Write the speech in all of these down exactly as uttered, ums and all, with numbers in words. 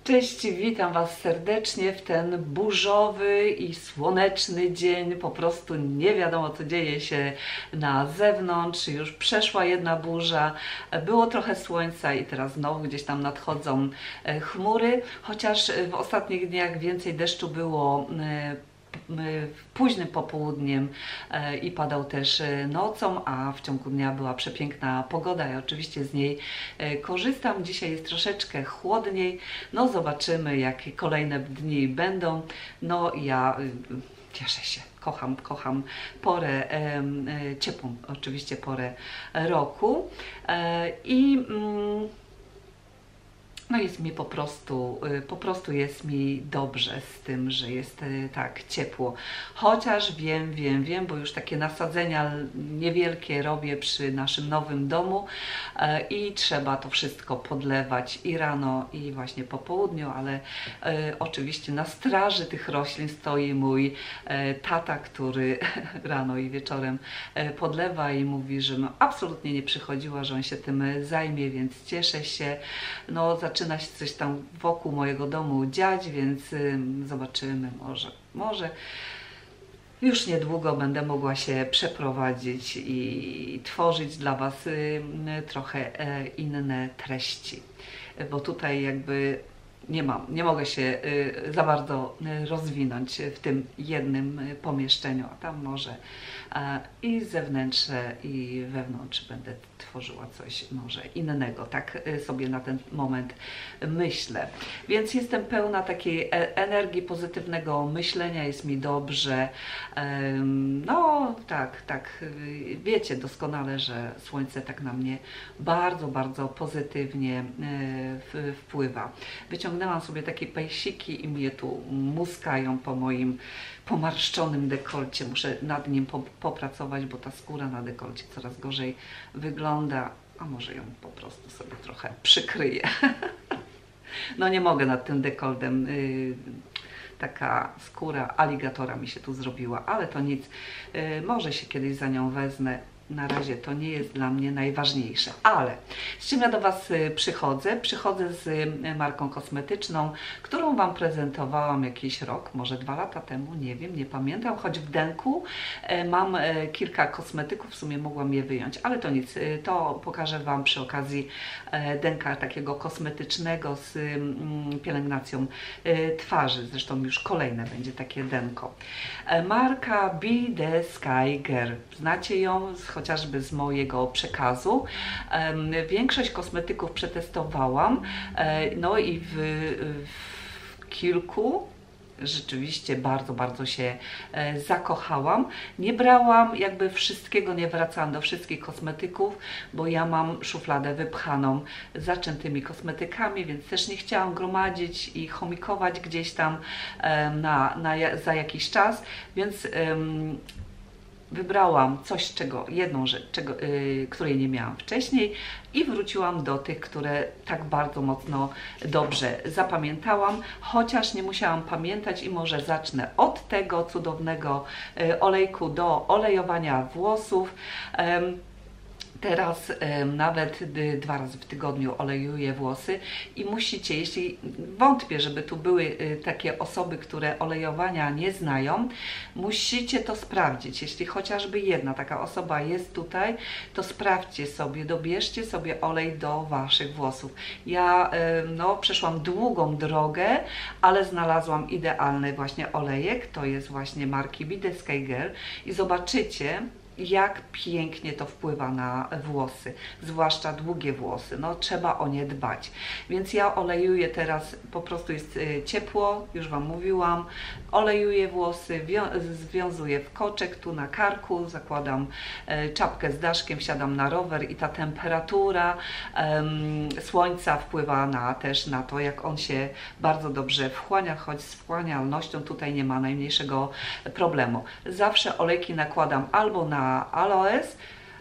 Cześć, witam Was serdecznie w ten burzowy i słoneczny dzień. Po prostu nie wiadomo, co dzieje się na zewnątrz. Już przeszła jedna burza, było trochę słońca i teraz znowu gdzieś tam nadchodzą chmury. Chociaż w ostatnich dniach więcej deszczu było późnym popołudniem i padał też nocą, a w ciągu dnia była przepiękna pogoda. Ja oczywiście z niej korzystam. Dzisiaj jest troszeczkę chłodniej. No zobaczymy, jakie kolejne dni będą. No ja cieszę się. Kocham, kocham porę e, ciepłą, oczywiście porę roku. E, I mm, No jest mi po prostu, po prostu jest mi dobrze z tym, że jest tak ciepło. Chociaż wiem, wiem, wiem, bo już takie nasadzenia niewielkie robię przy naszym nowym domu i trzeba to wszystko podlewać i rano, i właśnie po południu, ale oczywiście na straży tych roślin stoi mój tata, który rano i wieczorem podlewa i mówi, że no absolutnie nie przychodziła, że on się tym zajmie, więc cieszę się. No, zaczyna się coś tam wokół mojego domu dziać, więc y, zobaczymy, może, może już niedługo będę mogła się przeprowadzić i tworzyć dla Was y, trochę y, inne treści, bo tutaj jakby nie mam, nie mogę się y, za bardzo rozwinąć w tym jednym pomieszczeniu, a tam może a, i zewnętrzne, i wewnątrz będę tworzyła coś może innego. Tak sobie na ten moment myślę. Więc jestem pełna takiej energii, pozytywnego myślenia, jest mi dobrze. No tak, tak, wiecie doskonale, że słońce tak na mnie bardzo, bardzo pozytywnie wpływa. Wyciągnęłam sobie takie pejsiki i mnie tu muskają po moim pomarszczonym dekolcie. Muszę nad nim popracować, bo ta skóra na dekolcie coraz gorzej wygląda, a może ją po prostu sobie trochę przykryję. No nie mogę nad tym dekoltem. Taka skóra aligatora mi się tu zrobiła, ale to nic. Może się kiedyś za nią wezmę. Na razie to nie jest dla mnie najważniejsze, ale z czym ja do Was przychodzę? Przychodzę z marką kosmetyczną, którą Wam prezentowałam jakiś rok, może dwa lata temu, nie wiem, nie pamiętam, choć w denku mam kilka kosmetyków, w sumie mogłam je wyjąć, ale to nic, to pokażę Wam przy okazji denka takiego kosmetycznego z pielęgnacją twarzy, zresztą już kolejne będzie takie denko. Marka Be The Sky Girl, znacie ją chociażby z mojego przekazu. Większość kosmetyków przetestowałam, no i w, w kilku rzeczywiście bardzo, bardzo się zakochałam. Nie brałam jakby wszystkiego, nie wracałam do wszystkich kosmetyków, bo ja mam szufladę wypchaną zaczętymi kosmetykami, więc też nie chciałam gromadzić i chomikować gdzieś tam na, na, za jakiś czas, więc um, wybrałam coś, czego, jedną rzecz, czego, yy, której nie miałam wcześniej i wróciłam do tych, które tak bardzo mocno dobrze zapamiętałam, chociaż nie musiałam pamiętać i może zacznę od tego cudownego yy, olejku do olejowania włosów. Yy, Teraz y, nawet y, dwa razy w tygodniu olejuję włosy i musicie, jeśli wątpię, żeby tu były y, takie osoby, które olejowania nie znają, musicie to sprawdzić. Jeśli chociażby jedna taka osoba jest tutaj, to sprawdźcie sobie, dobierzcie sobie olej do Waszych włosów. Ja y, no, przeszłam długą drogę, ale znalazłam idealny właśnie olejek, to jest właśnie marki Be The Sky Girl i zobaczycie, jak pięknie to wpływa na włosy, zwłaszcza długie włosy, no trzeba o nie dbać. Więc ja olejuję teraz, po prostu jest ciepło, już Wam mówiłam, olejuję włosy, związuję w koczek tu na karku, zakładam czapkę z daszkiem, wsiadam na rower i ta temperatura um, słońca wpływa na, też na to, jak on się bardzo dobrze wchłania, choć z wchłanialnością tutaj nie ma najmniejszego problemu. Zawsze olejki nakładam albo na aloes,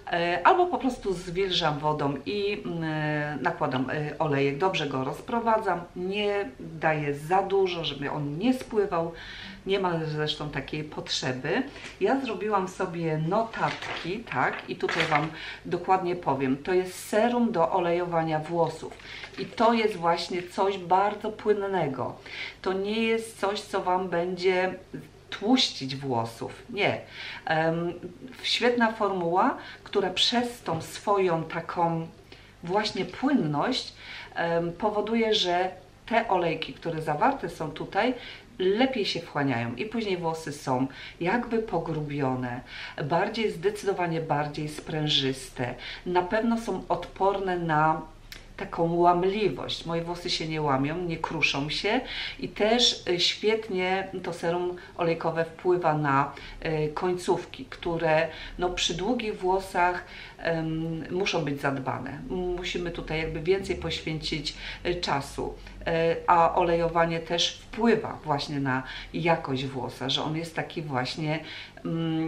albo po prostu zwilżam wodą i nakładam olejek, dobrze go rozprowadzam, nie daję za dużo, żeby on nie spływał, nie ma zresztą takiej potrzeby. Ja zrobiłam sobie notatki, tak, i tutaj Wam dokładnie powiem, to jest serum do olejowania włosów i to jest właśnie coś bardzo płynnego, to nie jest coś, co Wam będzie tłuścić włosów. Nie. Um, świetna formuła, która przez tą swoją taką właśnie płynność um, powoduje, że te olejki, które zawarte są tutaj, lepiej się wchłaniają i później włosy są jakby pogrubione, bardziej, zdecydowanie bardziej sprężyste. Na pewno są odporne na taką łamliwość. Moje włosy się nie łamią, nie kruszą się i też świetnie to serum olejkowe wpływa na końcówki, które no, przy długich włosach um, muszą być zadbane. Musimy tutaj jakby więcej poświęcić czasu, a olejowanie też wpływa właśnie na jakość włosa, że on jest taki właśnie um,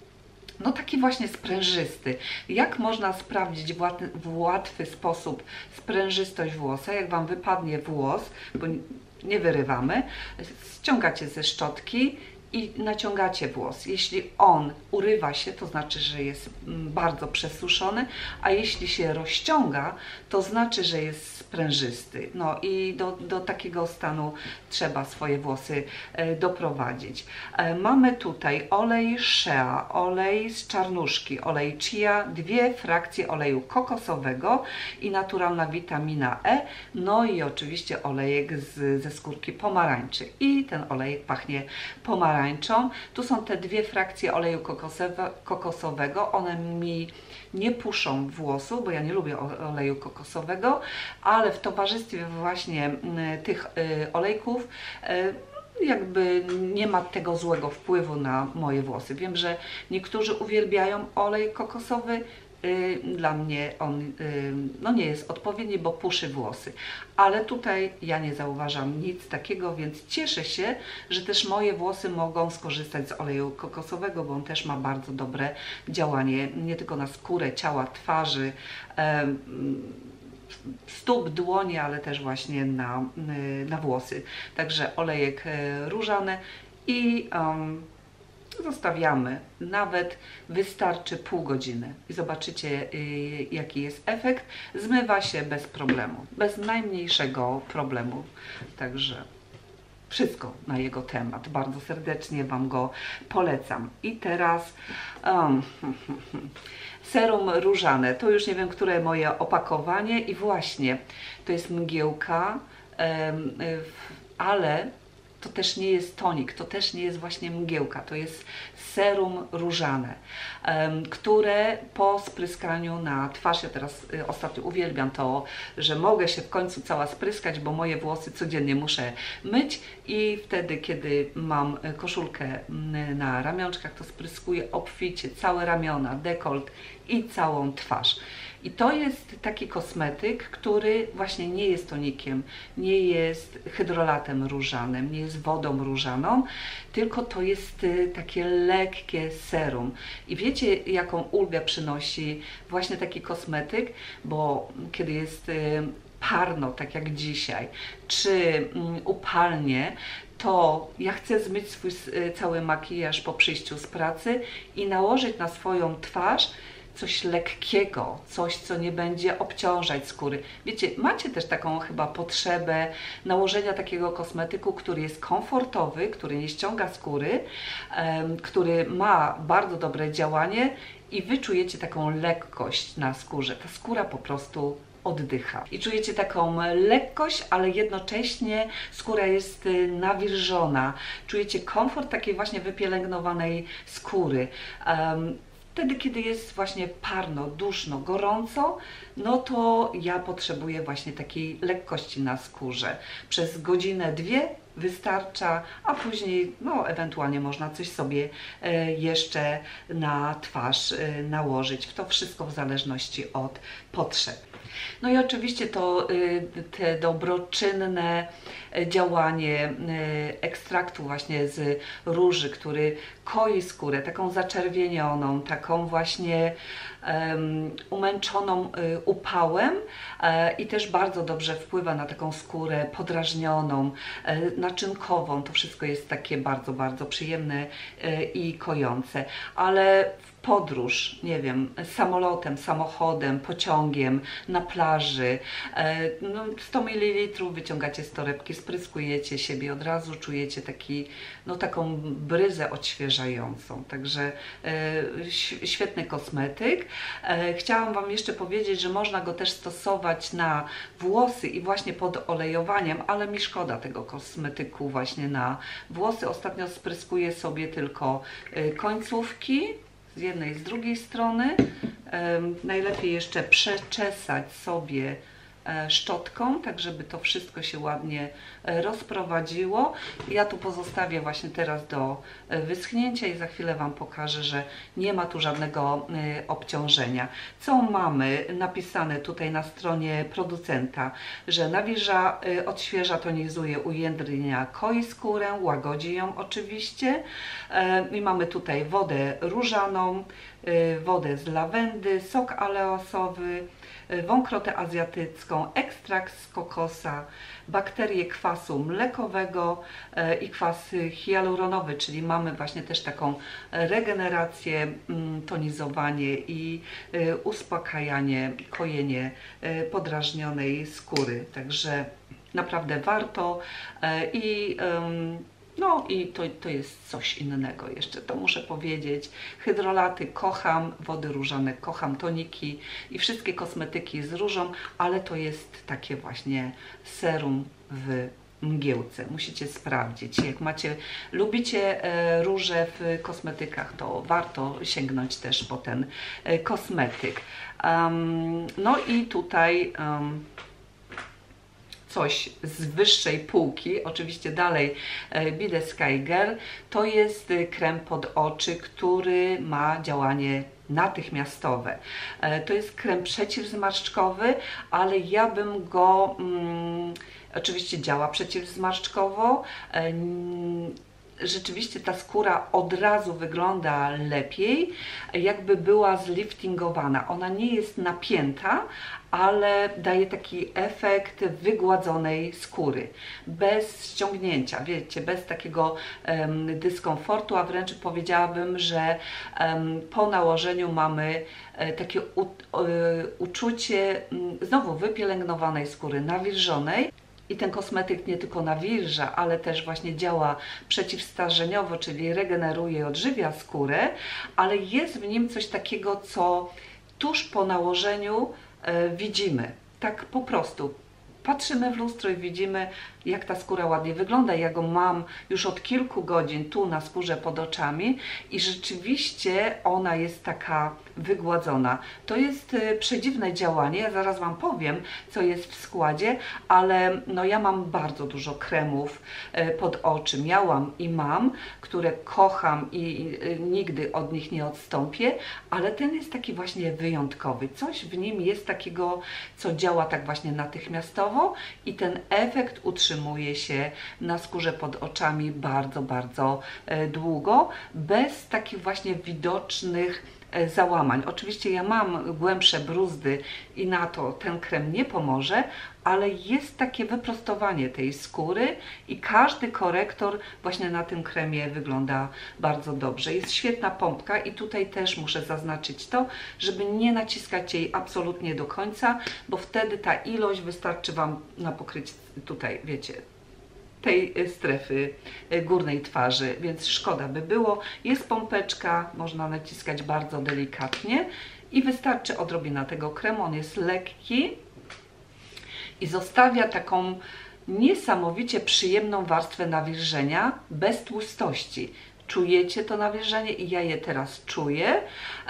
no taki właśnie sprężysty. Jak można sprawdzić w łatwy, w łatwy sposób sprężystość włosa? Jak Wam wypadnie włos, bo nie wyrywamy, ściągacie ze szczotki i naciągacie włos. Jeśli on urywa się, to znaczy, że jest bardzo przesuszony, a jeśli się rozciąga, to znaczy, że jest sprężysty. No i do, do takiego stanu trzeba swoje włosy e, doprowadzić. E, mamy tutaj olej shea, olej z czarnuszki, olej chia, dwie frakcje oleju kokosowego i naturalna witamina E, no i oczywiście olejek z, ze skórki pomarańczy. I ten olejek pachnie pomarańczą. Tu są te dwie frakcje oleju kokosowego, one mi nie puszą włosów, bo ja nie lubię oleju kokosowego, ale w towarzystwie właśnie tych olejków jakby nie ma tego złego wpływu na moje włosy. Wiem, że niektórzy uwielbiają olej kokosowy, dla mnie on no nie jest odpowiedni, bo puszy włosy. Ale tutaj ja nie zauważam nic takiego, więc cieszę się, że też moje włosy mogą skorzystać z oleju kokosowego, bo on też ma bardzo dobre działanie nie tylko na skórę ciała, twarzy, stóp, dłoni, ale też właśnie na, na włosy. Także olejek różany i um, zostawiamy, nawet wystarczy pół godziny i zobaczycie yy, jaki jest efekt. Zmywa się bez problemu, bez najmniejszego problemu. Także wszystko na jego temat. Bardzo serdecznie Wam go polecam. I teraz um, serum różane. To już nie wiem, które moje opakowanie i właśnie to jest mgiełka, um, ale to też nie jest tonik, to też nie jest właśnie mgiełka, to jest serum różane, um, które po spryskaniu na twarz, ja teraz y, ostatnio uwielbiam to, że mogę się w końcu cała spryskać, bo moje włosy codziennie muszę myć i wtedy, kiedy mam koszulkę na ramionczkach, to spryskuję obficie całe ramiona, dekolt i całą twarz. I to jest taki kosmetyk, który właśnie nie jest tonikiem, nie jest hydrolatem różanym, nie jest wodą różaną, tylko to jest takie lekkie serum. I wiecie, jaką ulgę przynosi właśnie taki kosmetyk, bo kiedy jest parno, tak jak dzisiaj, czy upalnie, to ja chcę zmyć swój cały makijaż po przyjściu z pracy i nałożyć na swoją twarz coś lekkiego, coś, co nie będzie obciążać skóry. Wiecie, macie też taką chyba potrzebę nałożenia takiego kosmetyku, który jest komfortowy, który nie ściąga skóry, um, który ma bardzo dobre działanie i wy czujecie taką lekkość na skórze. Ta skóra po prostu oddycha. I czujecie taką lekkość, ale jednocześnie skóra jest nawilżona. Czujecie komfort takiej właśnie wypielęgnowanej skóry. Um, Wtedy, kiedy jest właśnie parno, duszno, gorąco, no to ja potrzebuję właśnie takiej lekkości na skórze. Przez godzinę, dwie wystarcza, a później no ewentualnie można coś sobie e, jeszcze na twarz e, nałożyć. To wszystko w zależności od potrzeb. No i oczywiście to te dobroczynne działanie ekstraktu właśnie z róży, który koi skórę, taką zaczerwienioną, taką właśnie um, umęczoną upałem i też bardzo dobrze wpływa na taką skórę podrażnioną, naczynkową. To wszystko jest takie bardzo, bardzo przyjemne i kojące, ale podróż, nie wiem, samolotem, samochodem, pociągiem, na plaży, no, sto mililitrów wyciągacie z torebki, spryskujecie siebie, od razu czujecie taki, no, taką bryzę odświeżającą. Także e, świetny kosmetyk. E, chciałam Wam jeszcze powiedzieć, że można go też stosować na włosy i właśnie pod olejowaniem, ale mi szkoda tego kosmetyku właśnie na włosy. Ostatnio spryskuję sobie tylko e, końcówki, z jednej, z drugiej strony. Um, najlepiej jeszcze przeczesać sobie szczotką, tak żeby to wszystko się ładnie rozprowadziło. Ja tu pozostawię właśnie teraz do wyschnięcia i za chwilę Wam pokażę, że nie ma tu żadnego obciążenia. Co mamy napisane tutaj na stronie producenta, że nawilża, odświeża, tonizuje, ujędrnia, koi skórę, łagodzi ją oczywiście. I mamy tutaj wodę różaną, wodę z lawendy, sok aleosowy, wąkrotę azjatycką, ekstrakt z kokosa, bakterie kwasu mlekowego i kwas hialuronowy, czyli mamy właśnie też taką regenerację, tonizowanie i uspokajanie, kojenie podrażnionej skóry. Także naprawdę warto i no i to, to jest coś innego jeszcze, to muszę powiedzieć. Hydrolaty kocham, wody różane kocham, toniki i wszystkie kosmetyki z różą, ale to jest takie właśnie serum w mgiełce. Musicie sprawdzić. Jak macie, lubicie e, róże w kosmetykach, to warto sięgnąć też po ten e, kosmetyk. Um, no i tutaj um, coś z wyższej półki, oczywiście dalej Be The Sky Girl, to jest krem pod oczy, który ma działanie natychmiastowe. To jest krem przeciwzmarszczkowy, ale ja bym go, mm, oczywiście działa przeciwzmarszczkowo, rzeczywiście ta skóra od razu wygląda lepiej, jakby była zliftingowana. Ona nie jest napięta, ale daje taki efekt wygładzonej skóry, bez ściągnięcia, wiecie, bez takiego um, dyskomfortu, a wręcz powiedziałabym, że um, po nałożeniu mamy e, takie u, e, uczucie um, znowu wypielęgnowanej skóry, nawilżonej. I ten kosmetyk nie tylko nawilża, ale też właśnie działa przeciwstarzeniowo, czyli regeneruje, odżywia skórę, ale jest w nim coś takiego, co tuż po nałożeniu e, widzimy. Tak po prostu. Patrzymy w lustro i widzimy, jak ta skóra ładnie wygląda. Ja go mam już od kilku godzin tu na skórze pod oczami i rzeczywiście ona jest taka wygładzona. To jest przedziwne działanie, ja zaraz Wam powiem, co jest w składzie, ale no ja mam bardzo dużo kremów pod oczy. Miałam i mam, które kocham i nigdy od nich nie odstąpię, ale ten jest taki właśnie wyjątkowy. Coś w nim jest takiego, co działa tak właśnie natychmiastowo i ten efekt utrzymuje się na skórze pod oczami bardzo, bardzo długo, bez takich właśnie widocznych załamań. Oczywiście ja mam głębsze bruzdy i na to ten krem nie pomoże, ale jest takie wyprostowanie tej skóry i każdy korektor właśnie na tym kremie wygląda bardzo dobrze. Jest świetna pompka i tutaj też muszę zaznaczyć to, żeby nie naciskać jej absolutnie do końca, bo wtedy ta ilość wystarczy Wam na pokrycie tutaj, wiecie, tej strefy górnej twarzy, więc szkoda by było. Jest pompeczka, można naciskać bardzo delikatnie i wystarczy odrobina tego kremu, on jest lekki i zostawia taką niesamowicie przyjemną warstwę nawilżenia bez tłustości. czujecie to nawilżenie i ja je teraz czuję,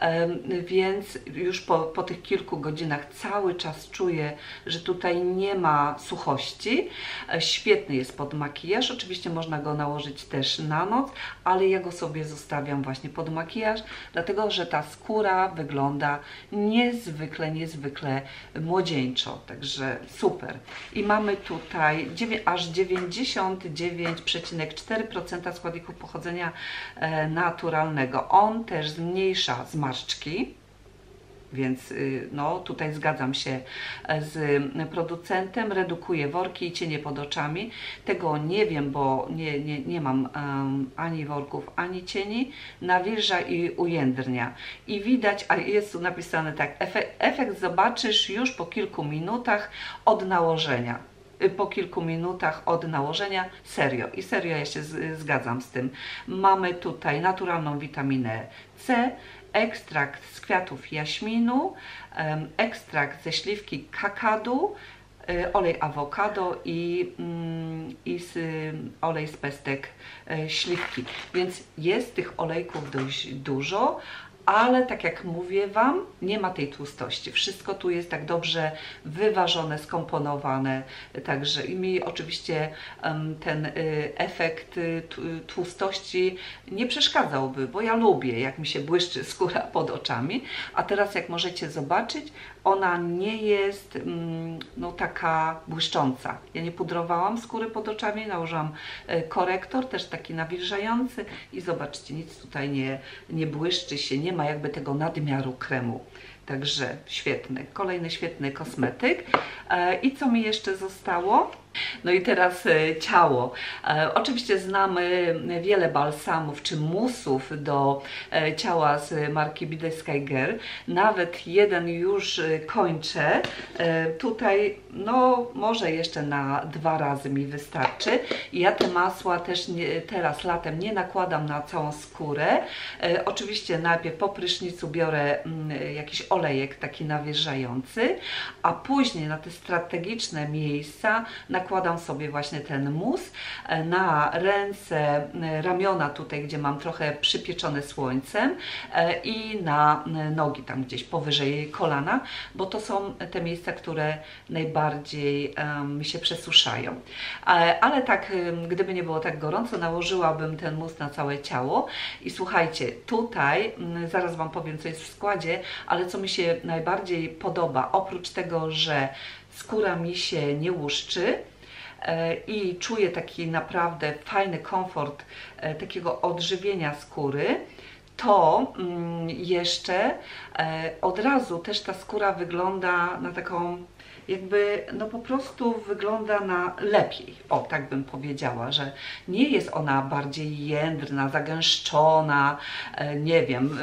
więc już po, po tych kilku godzinach cały czas czuję, że tutaj nie ma suchości. Świetny jest pod makijaż, oczywiście można go nałożyć też na noc, ale ja go sobie zostawiam właśnie pod makijaż, dlatego że ta skóra wygląda niezwykle, niezwykle młodzieńczo, także super. I mamy tutaj aż dziewięćdziesiąt dziewięć przecinek cztery procent składników pochodzenia naturalnego. On też zmniejsza zmarszczki, więc no, tutaj zgadzam się z producentem, redukuje worki i cienie pod oczami. Tego nie wiem, bo nie, nie, nie mam um, ani worków, ani cieni. Nawilża i ujędrnia. I widać, a jest tu napisane tak, efekt, efekt zobaczysz już po kilku minutach od nałożenia. Po kilku minutach od nałożenia, serio. I serio ja się z, zgadzam z tym. Mamy tutaj naturalną witaminę C, ekstrakt z kwiatów jaśminu, ekstrakt ze śliwki kakadu, olej awokado i, i z, olej z pestek śliwki. Więc jest tych olejków dość dużo, ale tak jak mówię Wam, nie ma tej tłustości. Wszystko tu jest tak dobrze wyważone, skomponowane, także i mi oczywiście um, ten y, efekt y, tłustości nie przeszkadzałby, bo ja lubię, jak mi się błyszczy skóra pod oczami, a teraz jak możecie zobaczyć, ona nie jest mm, no, taka błyszcząca. Ja nie pudrowałam skóry pod oczami, nałożyłam y, korektor, też taki nawilżający i zobaczcie, nic tutaj nie, nie błyszczy się, nie ma jakby tego nadmiaru kremu. Także świetny, kolejny świetny kosmetyk. E, I co mi jeszcze zostało? No i teraz e, ciało. E, oczywiście znamy wiele balsamów czy musów do e, ciała z marki Be The Sky Girl. Nawet jeden już e, kończę. E, tutaj no może jeszcze na dwa razy mi wystarczy. Ja te masła też nie, teraz latem nie nakładam na całą skórę. E, oczywiście najpierw po prysznicu biorę m, jakiś olejek taki nawilżający, a później na te strategiczne miejsca nakładam sobie właśnie ten mus na ręce, ramiona tutaj, gdzie mam trochę przypieczone słońcem i na nogi tam gdzieś powyżej kolana, bo to są te miejsca, które najbardziej mi się przesuszają. Ale tak, gdyby nie było tak gorąco, nałożyłabym ten mus na całe ciało i słuchajcie, tutaj zaraz Wam powiem, co jest w składzie, ale co mi się najbardziej podoba, oprócz tego, że skóra mi się nie łuszczy i czuję taki naprawdę fajny komfort takiego odżywienia skóry, to jeszcze od razu też ta skóra wygląda na taką, jakby no po prostu wygląda na lepiej, o tak bym powiedziała, że nie jest ona bardziej jędrna, zagęszczona, nie wiem,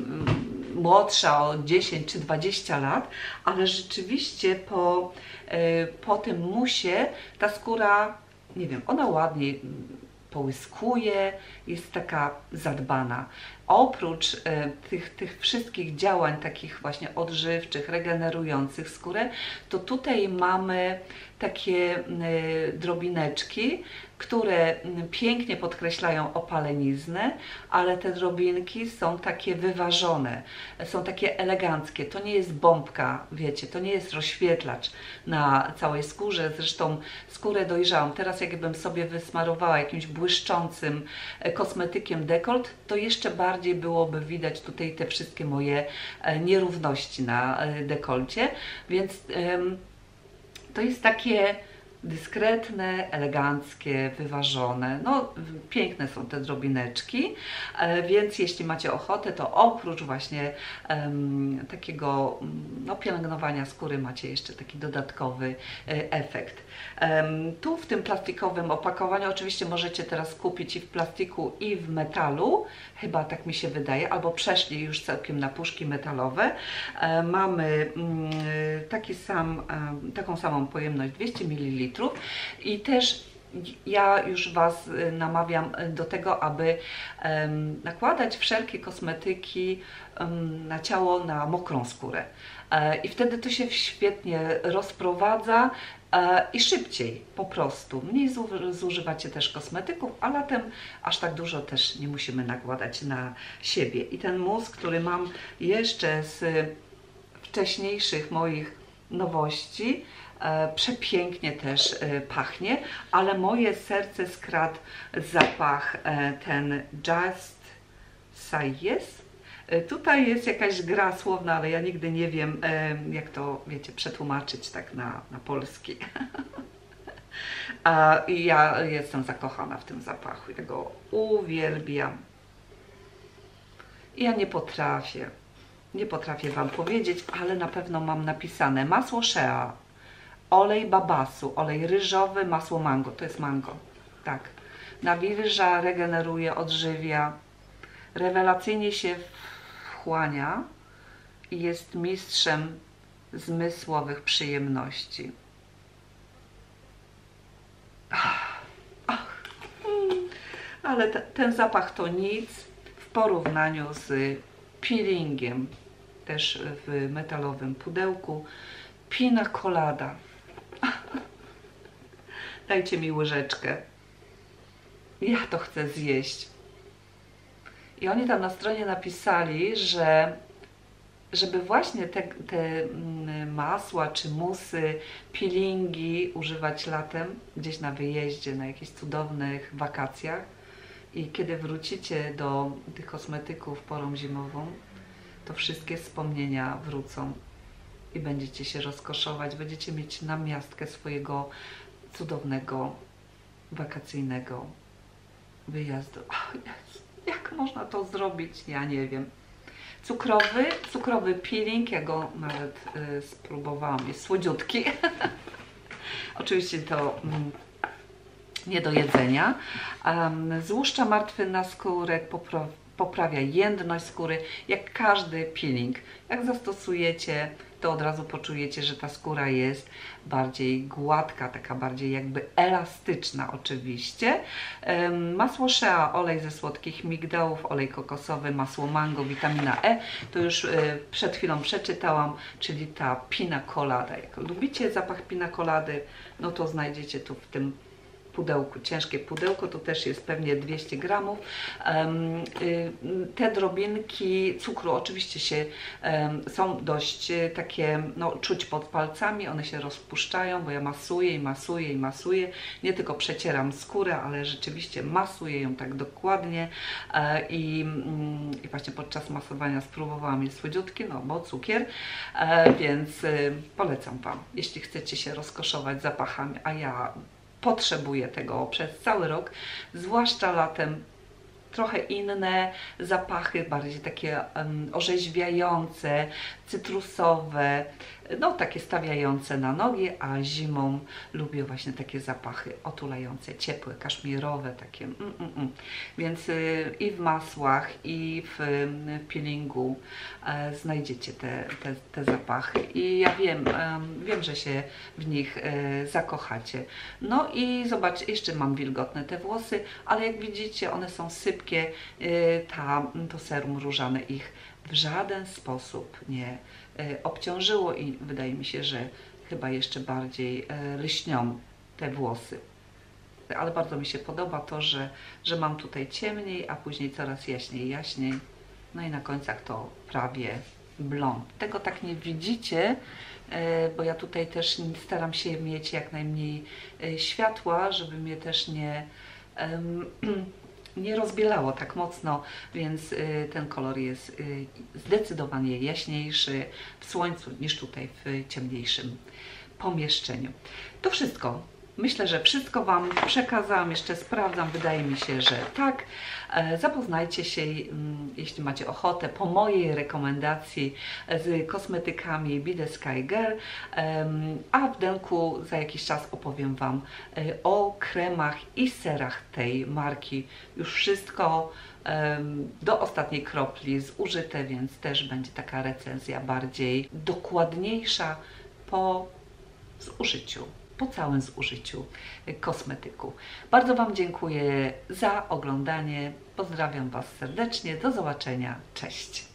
młodsza o dziesięć czy dwadzieścia lat, ale rzeczywiście po, po tym musie ta skóra, nie wiem, ona ładniej połyskuje, jest taka zadbana. Oprócz e, tych, tych wszystkich działań takich właśnie odżywczych, regenerujących skórę, to tutaj mamy takie e, drobineczki, które pięknie podkreślają opaleniznę, ale te drobinki są takie wyważone, są takie eleganckie. To nie jest bombka, wiecie, to nie jest rozświetlacz na całej skórze. Zresztą skórę dojrzałam. Teraz jakbym sobie wysmarowała jakimś błyszczącym kosmetykiem dekolt, to jeszcze bardziej byłoby widać tutaj te wszystkie moje nierówności na dekolcie. Więc ym, to jest takie dyskretne, eleganckie, wyważone. No, piękne są te drobineczki, e, więc jeśli macie ochotę, to oprócz właśnie em, takiego no, pielęgnowania skóry macie jeszcze taki dodatkowy e, efekt. Em, tu w tym plastikowym opakowaniu oczywiście możecie teraz kupić i w plastiku, i w metalu, chyba tak mi się wydaje, albo przeszli już całkiem na puszki metalowe. E, mamy mm, taki sam, e, taką samą pojemność dwieście mililitrów. I też ja już Was namawiam do tego, aby um, nakładać wszelkie kosmetyki um, na ciało, na mokrą skórę. E, I wtedy to się świetnie rozprowadza i szybciej po prostu. Mniej zużywacie też kosmetyków, a latem aż tak dużo też nie musimy nakładać na siebie. I ten mus, który mam jeszcze z wcześniejszych moich nowości, przepięknie też pachnie, ale moje serce skradł zapach ten Just Say Yes. Tutaj jest jakaś gra słowna, ale ja nigdy nie wiem, jak to, wiecie, przetłumaczyć tak na, na polski. I ja jestem zakochana w tym zapachu, ja go uwielbiam. I ja nie potrafię, nie potrafię Wam powiedzieć, ale na pewno mam napisane masło shea, olej babasu, olej ryżowy, masło mango, to jest mango, tak. Nawilża, regeneruje, odżywia, rewelacyjnie się wchłania i jest mistrzem zmysłowych przyjemności. Ach, ach, mm, ale te, ten zapach to nic w porównaniu z peelingiem, też w metalowym pudełku. Pina colada. Dajcie mi łyżeczkę. Ja to chcę zjeść. I oni tam na stronie napisali, że żeby właśnie te, te masła czy musy, peelingi używać latem, gdzieś na wyjeździe, na jakichś cudownych wakacjach i kiedy wrócicie do tych kosmetyków porą zimową, to wszystkie wspomnienia wrócą i będziecie się rozkoszować, będziecie mieć namiastkę swojego cudownego, wakacyjnego wyjazdu. Oh, yes. Jak można to zrobić? Ja nie wiem. Cukrowy, cukrowy peeling, ja go nawet y, spróbowałam, jest słodziutki. Oczywiście to mm, nie do jedzenia. Um, złuszcza martwy naskórek, popra poprawia jędrność skóry, jak każdy peeling. Jak zastosujecie, to od razu poczujecie, że ta skóra jest bardziej gładka, taka bardziej jakby elastyczna oczywiście. Um, masło shea, olej ze słodkich migdałów, olej kokosowy, masło mango, witamina E, to już y, przed chwilą przeczytałam, czyli ta pina colada. Jak lubicie zapach pina colady, no to znajdziecie tu w tym pudełku, ciężkie pudełko, to też jest pewnie dwieście gramów. Um, y, te drobinki cukru oczywiście się um, są dość y, takie, no, czuć pod palcami, one się rozpuszczają, bo ja masuję i masuję i masuję, nie tylko przecieram skórę, ale rzeczywiście masuję ją tak dokładnie e, i, mm, i właśnie podczas masowania spróbowałam, jest słodziutkie, no bo cukier, e, więc y, polecam Wam, jeśli chcecie się rozkoszować zapachami, a ja potrzebuję tego przez cały rok, zwłaszcza latem. Trochę inne zapachy, bardziej takie um, orzeźwiające, cytrusowe, no takie stawiające na nogi, a zimą lubię właśnie takie zapachy otulające, ciepłe, kaszmirowe, takie mm, mm, mm. Więc y, i w masłach, i w y, peelingu y, znajdziecie te, te, te zapachy i ja wiem, y, wiem, że się w nich y, zakochacie. No i zobacz, jeszcze mam wilgotne te włosy, ale jak widzicie, one są sypkie, y, ta, to serum różane ich w żaden sposób nie obciążyło i wydaje mi się, że chyba jeszcze bardziej lśnią te włosy. Ale bardzo mi się podoba to, że, że mam tutaj ciemniej, a później coraz jaśniej, jaśniej. No i na końcach to prawie blond. Tego tak nie widzicie, bo ja tutaj też staram się mieć jak najmniej światła, żeby mnie też nie nie rozbielało tak mocno, więc y, ten kolor jest y, zdecydowanie jaśniejszy w słońcu niż tutaj w ciemniejszym pomieszczeniu. To wszystko. Myślę, że wszystko Wam przekazałam, jeszcze sprawdzam, wydaje mi się, że tak. E, zapoznajcie się, jeśli macie ochotę, po mojej rekomendacji z kosmetykami Be The Sky Girl, e, a w denku za jakiś czas opowiem Wam e, o kremach i serach tej marki. Już wszystko e, do ostatniej kropli zużyte, więc też będzie taka recenzja bardziej dokładniejsza po zużyciu. po całym zużyciu kosmetyku. Bardzo Wam dziękuję za oglądanie. Pozdrawiam Was serdecznie. Do zobaczenia. Cześć.